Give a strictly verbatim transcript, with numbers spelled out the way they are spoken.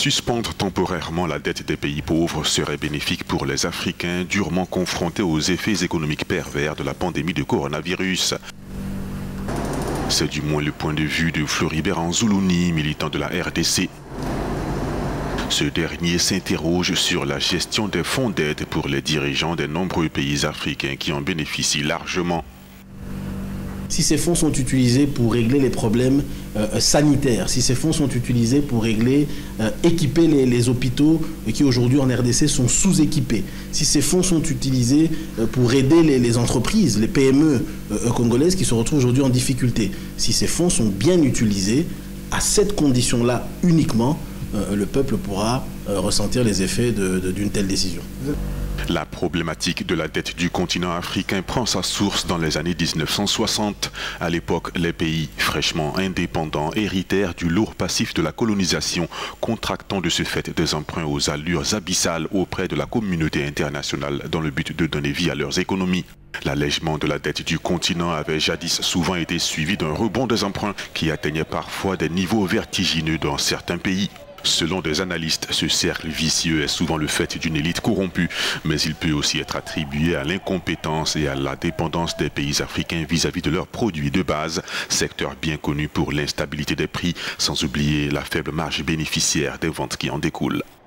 Suspendre temporairement la dette des pays pauvres serait bénéfique pour les Africains durement confrontés aux effets économiques pervers de la pandémie de coronavirus. C'est du moins le point de vue de Floribert Anzoulouni, militant de la R D C. Ce dernier s'interroge sur la gestion des fonds d'aide pour les dirigeants des nombreux pays africains qui en bénéficient largement. Si ces fonds sont utilisés pour régler les problèmes euh, sanitaires, si ces fonds sont utilisés pour régler, euh, équiper les, les hôpitaux qui aujourd'hui en R D C sont sous-équipés, si ces fonds sont utilisés euh, pour aider les, les entreprises, les P M E euh, congolaises qui se retrouvent aujourd'hui en difficulté, si ces fonds sont bien utilisés, à cette condition-là uniquement, euh, le peuple pourra euh, ressentir les effets de, de, d'une telle décision. La problématique de la dette du continent africain prend sa source dans les années mille neuf cent soixante. À l'époque, les pays fraîchement indépendants héritèrent du lourd passif de la colonisation, contractant de ce fait des emprunts aux allures abyssales auprès de la communauté internationale dans le but de donner vie à leurs économies. L'allègement de la dette du continent avait jadis souvent été suivi d'un rebond des emprunts qui atteignait parfois des niveaux vertigineux dans certains pays. Selon des analystes, ce cercle vicieux est souvent le fait d'une élite corrompue, mais il peut aussi être attribué à l'incompétence et à la dépendance des pays africains vis-à-vis de leurs produits de base, secteur bien connu pour l'instabilité des prix, sans oublier la faible marge bénéficiaire des ventes qui en découlent.